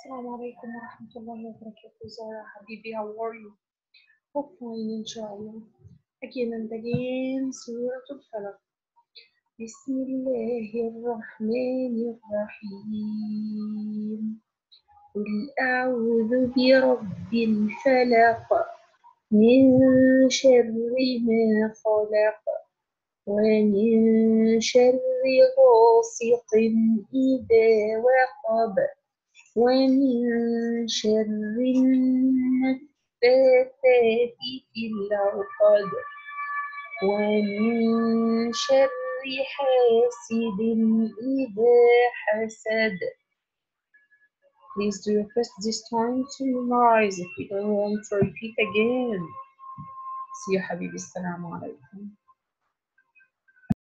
السلام عليكم ورحمة الله وبركاته. زارة حبيبي, how are you? Hope fine إن شاء الله. Again and again سورة الفلق. بسم الله الرحمن الرحيم. قل أعوذ برب الفلق من شر ما خلق ومن شر غاسق إذا وقب ومن شر النفاثات في العقد ومن شر حاسد إذا حسد. Please do your best this time to memorize. If you don't want to repeat again. See you حبيبي. السلام عليكم.